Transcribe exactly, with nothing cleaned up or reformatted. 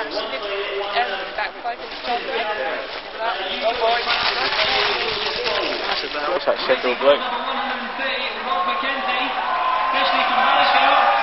actually live um, back five in Scotland. What's that schedule, bloke? one hundred thirty, Rob McKenzie, especially from Marisco.